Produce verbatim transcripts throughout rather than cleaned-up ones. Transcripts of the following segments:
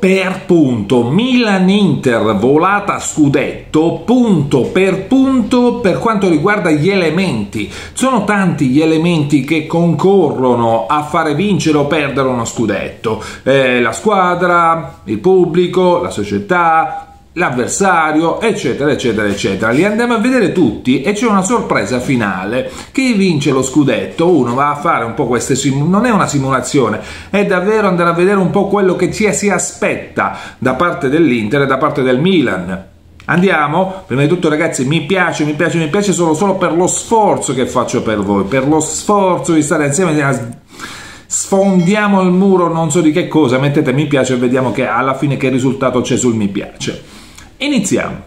per punto, Milan-Inter volata scudetto, punto per punto per quanto riguarda gli elementi. Sono tanti gli elementi che concorrono a fare vincere o perdere uno scudetto. Eh, la squadra, il pubblico, la società, l'avversario, eccetera eccetera eccetera. Li andiamo a vedere tutti e c'è una sorpresa finale. Chi vince lo scudetto, uno va a fare un po' queste sim- non è una simulazione, è davvero andare a vedere un po' quello che ci si aspetta da parte dell'Inter e da parte del Milan. Andiamo? Prima di tutto, ragazzi, mi piace, mi piace, mi piace solo, solo per lo sforzo che faccio per voi, per lo sforzo di stare insieme. Sfondiamo il muro, non so di che cosa, mettete mi piace e vediamo che alla fine che risultato c'è sul mi piace. Iniziamo.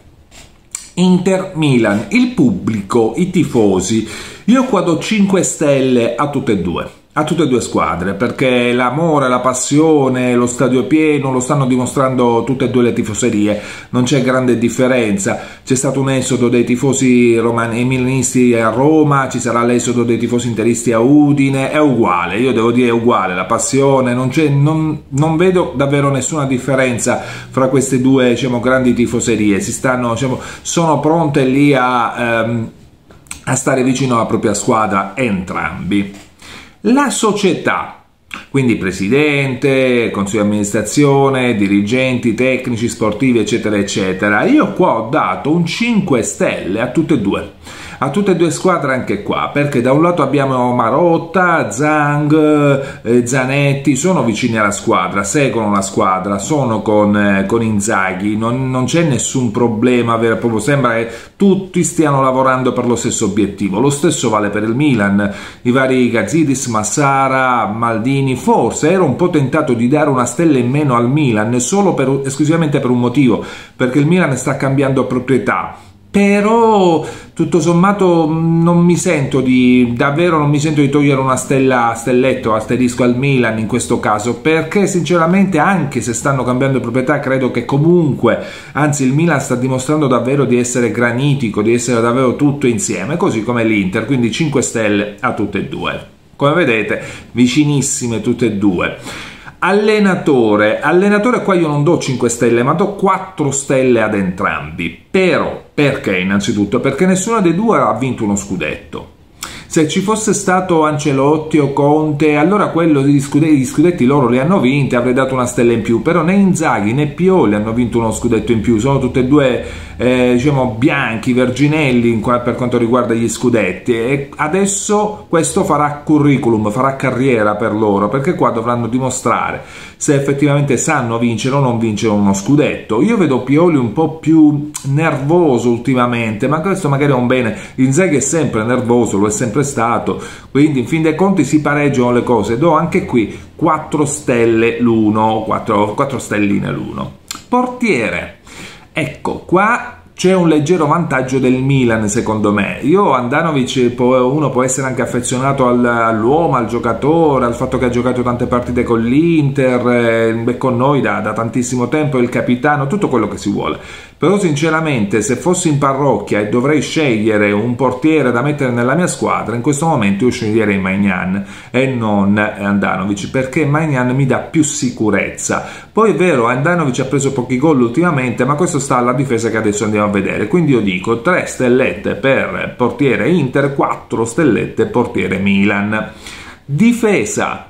Inter-Milan, il pubblico, i tifosi, io qua do cinque stelle a tutte e due, a tutte e due squadre, perché l'amore, la passione, lo stadio pieno lo stanno dimostrando tutte e due le tifoserie, non c'è grande differenza. C'è stato un esodo dei tifosi romani e milanisti a Roma, ci sarà l'esodo dei tifosi interisti a Udine, è uguale, io devo dire è uguale, la passione, non, c'è, non, non vedo davvero nessuna differenza fra queste due, diciamo, grandi tifoserie, si stanno, diciamo, sono pronte lì a, ehm, a stare vicino alla propria squadra entrambi. La società, quindi presidente, consiglio di amministrazione, dirigenti, tecnici, sportivi, eccetera, eccetera. Io qua ho dato un cinque stelle a tutte e due, a tutte e due squadre anche qua, perché da un lato abbiamo Marotta, Zhang, eh, Zanetti, sono vicini alla squadra, seguono la squadra, sono con, eh, con Inzaghi, non, non c'è nessun problema vero e proprio, sembra che tutti stiano lavorando per lo stesso obiettivo. Lo stesso vale per il Milan, i vari Gazidis, Massara, Maldini. Forse ero un po' tentato di dare una stella in meno al Milan solo per, esclusivamente per un motivo, perché il Milan sta cambiando proprietà. Però tutto sommato non mi sento di davvero non mi sento di togliere una stella, stelletto, asterisco al Milan in questo caso, perché sinceramente anche se stanno cambiando proprietà credo che comunque, anzi il Milan sta dimostrando davvero di essere granitico, di essere davvero tutto insieme, così come l'Inter, quindi cinque stelle a tutte e due. Come vedete, vicinissime tutte e due. Allenatore, allenatore qua io non do cinque stelle ma do quattro stelle ad entrambi, però perché innanzitutto? Perché nessuno dei due ha vinto uno scudetto. Se ci fosse stato Ancelotti o Conte, allora quello degli scudetti, gli scudetti loro li hanno vinti, avrei dato una stella in più, però né Inzaghi né Pioli hanno vinto uno scudetto in più, sono tutte e due eh, diciamo bianchi, verginelli in qua, per quanto riguarda gli scudetti, e adesso questo farà curriculum, farà carriera per loro, perché qua dovranno dimostrare se effettivamente sanno vincere o non vincere uno scudetto. Io vedo Pioli un po' più nervoso ultimamente, ma questo magari è un bene. Inzaghi è sempre nervoso, lo è sempre stato, quindi in fin dei conti si pareggiano le cose. Do anche qui quattro stelle l'uno, quattro, quattro stelline l'uno. Portiere, ecco qua c'è un leggero vantaggio del Milan secondo me. Io Handanovic, uno può essere anche affezionato all'uomo, al giocatore, al fatto che ha giocato tante partite con l'Inter, è con noi da, da tantissimo tempo, è il capitano, tutto quello che si vuole. Però sinceramente se fossi in parrocchia e dovrei scegliere un portiere da mettere nella mia squadra, in questo momento io sceglierei Maignan e non Handanovic, perché Maignan mi dà più sicurezza. Poi è vero, Handanovic ha preso pochi gol ultimamente, ma questo sta alla difesa che adesso andiamo a vedere, quindi io dico tre stellette per portiere Inter, quattro stellette portiere Milan. Difesa,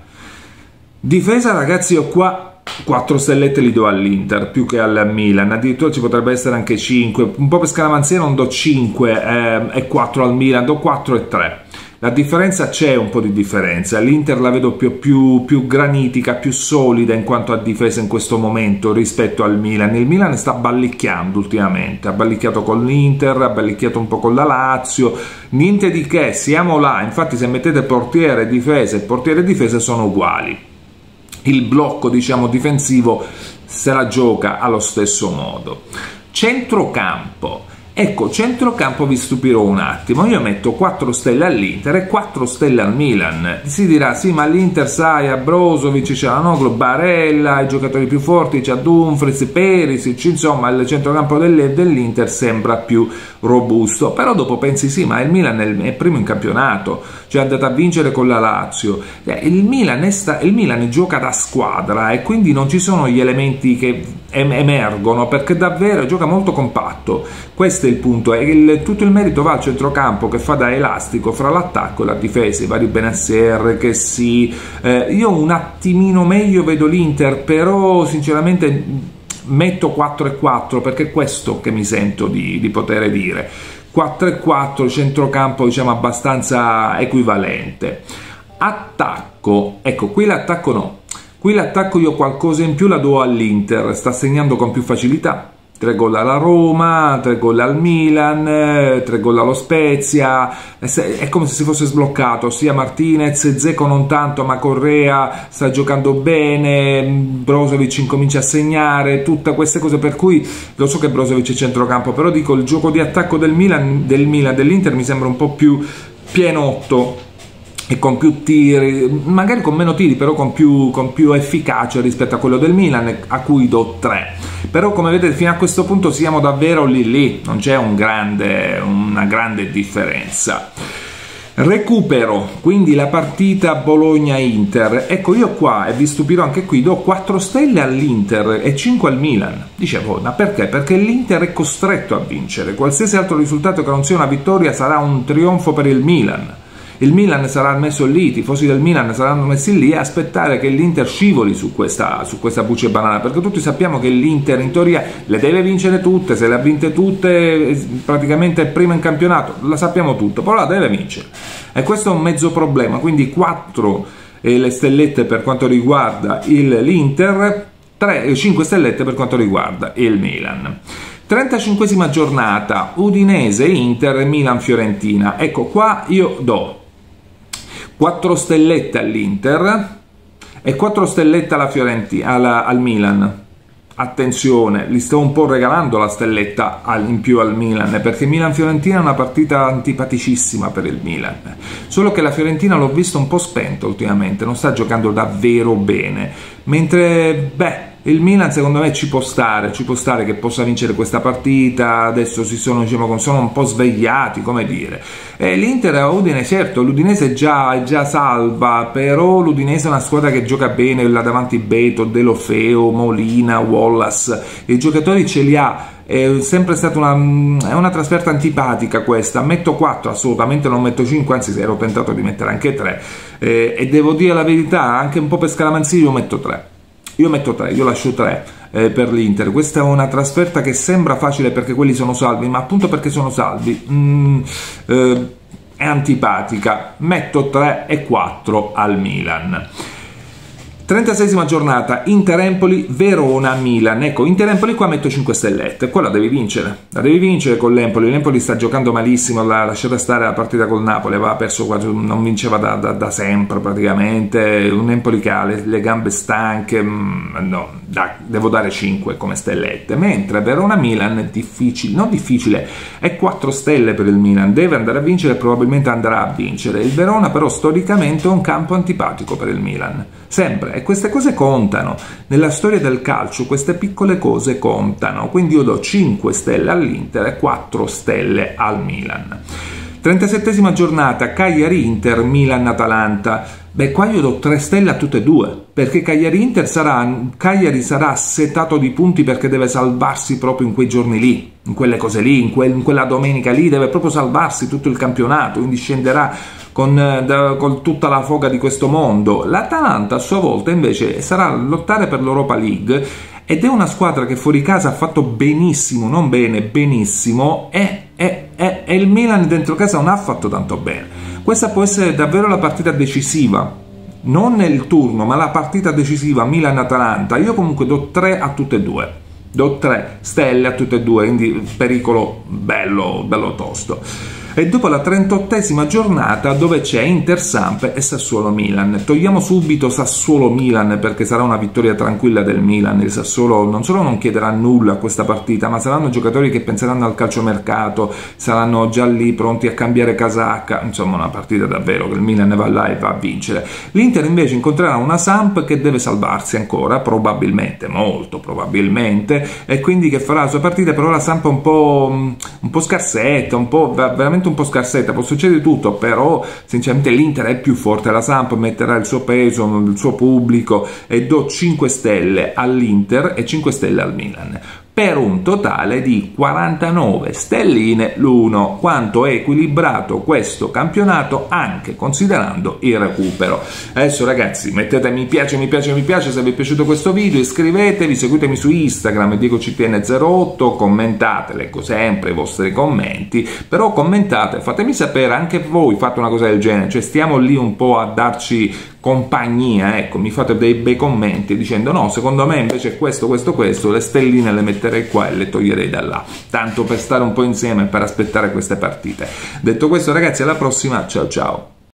difesa ragazzi, io qua quattro stellette li do all'Inter più che al Milan, addirittura ci potrebbe essere anche cinque, un po' per scaramanzia non do cinque eh, e quattro al Milan, do quattro e tre. La differenza c'è, un po' di differenza, l'Inter la vedo più, più, più granitica, più solida in quanto a difesa in questo momento rispetto al Milan. Il Milan sta ballicchiando ultimamente, ha ballicchiato con l'Inter, ha ballicchiato un po' con la Lazio, niente di che, siamo là, infatti se mettete portiere e difesa e portiere e difesa sono uguali. Il blocco, diciamo, difensivo se la gioca allo stesso modo. Centrocampo. Ecco, centrocampo vi stupirò un attimo, io metto quattro stelle all'Inter e quattro stelle al Milan. Si dirà, sì, ma l'Inter, sai, a Brozovic, Çalhanoğlu, Barella, i giocatori più forti, c'è Dumfries, Perisic, insomma il centrocampo dell'Inter sembra più robusto, però dopo pensi, sì, ma il Milan è primo in campionato, cioè è andato a vincere con la Lazio, il Milan, è sta, il Milan gioca da squadra e quindi non ci sono gli elementi che emergono, perché davvero gioca molto compatto. Questo è il punto, e il, tutto il merito va al centrocampo che fa da elastico fra l'attacco e la difesa, i vari Bennacer, che sì, eh, io un attimino meglio vedo l'Inter, però sinceramente metto quattro e quattro perché è questo che mi sento di, di poter dire, quattro e quattro, centrocampo diciamo abbastanza equivalente. Attacco, ecco qui l'attacco no, qui l'attacco io qualcosa in più la do all'Inter, sta segnando con più facilità, tre gol alla Roma, tre gol al Milan, tre gol allo Spezia, è come se si fosse sbloccato, sia Martinez, Dzeko non tanto, ma Correa sta giocando bene, Brozovic incomincia a segnare, tutte queste cose, per cui lo so che Brozovic è centrocampo, però dico il gioco di attacco del Milan, del Milan, dell'Inter mi sembra un po' più pienotto e con più tiri, magari con meno tiri, però con più, con più efficacia rispetto a quello del Milan, a cui do tre. Però come vedete fino a questo punto siamo davvero lì lì, non c'è un grande, una grande differenza. Recupero, quindi la partita Bologna-Inter, ecco io qua, e vi stupirò anche qui, do quattro stelle all'Inter e cinque al Milan. Dicevo, ma perché? Perché l'Inter è costretto a vincere, qualsiasi altro risultato che non sia una vittoria sarà un trionfo per il Milan. Il Milan sarà messo lì, i tifosi del Milan saranno messi lì a aspettare che l'Inter scivoli su questa, su questa buccia banana, perché tutti sappiamo che l'Inter in teoria le deve vincere tutte, se le ha vinte tutte praticamente è prima in campionato, la sappiamo tutto, però la deve vincere. E questo è un mezzo problema, quindi quattro eh, le stellette per quanto riguarda l'Inter, cinque stellette per quanto riguarda il Milan. trentacinquesima giornata, Udinese, Inter, Milan, Fiorentina. Ecco qua io do quattro stellette all'Inter e quattro stellette alla Fiorentina, alla, al Milan. Attenzione, li sto un po' regalando la stelletta al, in più al Milan, perché Milan-Fiorentina è una partita antipaticissima per il Milan, solo che la Fiorentina l'ho visto un po' spento ultimamente, non sta giocando davvero bene, mentre beh, il Milan secondo me ci può stare, ci può stare che possa vincere questa partita, adesso si sono, diciamo, sono un po' svegliati, come dire. E l'Inter a Udine, certo, l'Udinese è già, è già salva, però l'Udinese è una squadra che gioca bene, là davanti Beto, Deulofeu, Molina, Wallace, i giocatori ce li ha. È sempre stata una, è una trasferta antipatica questa, metto quattro, assolutamente non metto cinque, anzi ero tentato di mettere anche tre, eh, e devo dire la verità, anche un po' per scaramanzia io metto tre. Io metto tre, io lascio tre eh, per l'Inter. Questa è una trasferta che sembra facile perché quelli sono salvi, ma appunto perché sono salvi mm, eh, è antipatica. Metto tre e quattro al Milan. trentaseiesima giornata, Inter-Empoli, Verona-Milan. Ecco, Inter-Empoli qua metto cinque stellette, qua la devi vincere, la devi vincere con l'Empoli, l'Empoli sta giocando malissimo, la lasciata stare la partita col Napoli, aveva perso quasi, non vinceva da, da, da sempre praticamente, un Empoli che ha le, le gambe stanche, no, da, devo dare cinque come stellette, mentre Verona-Milan è difficile, non difficile, è quattro stelle per il Milan, deve andare a vincere e probabilmente andrà a vincere, il Verona però storicamente è un campo antipatico per il Milan, sempre. E queste cose contano, nella storia del calcio queste piccole cose contano, quindi io do cinque stelle all'Inter e quattro stelle al Milan. trentasettesima giornata, Cagliari-Inter, Milan-Atalanta. Beh, qua io do tre stelle a tutte e due, perché Cagliari-Inter sarà, Cagliari sarà assetato di punti perché deve salvarsi proprio in quei giorni lì, in quelle cose lì, in, quel, in quella domenica lì, deve proprio salvarsi tutto il campionato, quindi scenderà Con, da, con tutta la foga di questo mondo. L'Atalanta a sua volta invece sarà a lottare per l'Europa League ed è una squadra che fuori casa ha fatto benissimo, non bene, benissimo, e, e, e, e il Milan dentro casa non ha fatto tanto bene. Questa può essere davvero la partita decisiva, non nel turno, ma la partita decisiva Milan-Atalanta. Io comunque do tre a tutte e due, do tre stelle a tutte e due, quindi pericolo bello, bello tosto. E dopo la trentottesima giornata dove c'è Inter-Samp e Sassuolo-Milan. Togliamo subito Sassuolo-Milan perché sarà una vittoria tranquilla del Milan. Il Sassuolo non solo non chiederà nulla a questa partita, ma saranno giocatori che penseranno al calciomercato, saranno già lì pronti a cambiare casacca. Insomma, una partita davvero che il Milan va là e va a vincere. L'Inter invece incontrerà una Samp che deve salvarsi ancora, probabilmente, molto probabilmente, e quindi che farà la sua partita. Però la Samp è un po', un po' scarsetta, un po' veramente un po' scarsetta, può succedere tutto, però sinceramente l'Inter è più forte, la Samp metterà il suo peso, il suo pubblico, e do cinque stelle all'Inter e cinque stelle al Milan, per un totale di quarantanove stelline l'uno. Quanto è equilibrato questo campionato, anche considerando il recupero. Adesso ragazzi, mettete mi piace, mi piace, mi piace se vi è piaciuto questo video, iscrivetevi, seguitemi su Instagram Diego C T N zero otto, commentate, leggo sempre i vostri commenti, però commentate, fatemi sapere anche voi, fate una cosa del genere, cioè stiamo lì un po' a darci compagnia, ecco, mi fate dei bei commenti dicendo no, secondo me invece questo, questo, questo, le stelline le metterei qua e le toglierei da là, tanto per stare un po' insieme e per aspettare queste partite. Detto questo ragazzi, alla prossima, ciao ciao.